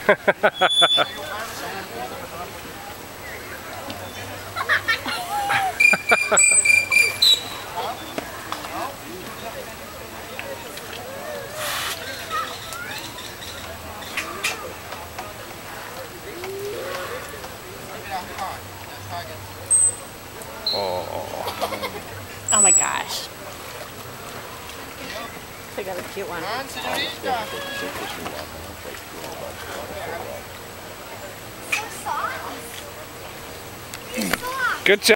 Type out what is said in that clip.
Oh my gosh. I got a cute one. Good job.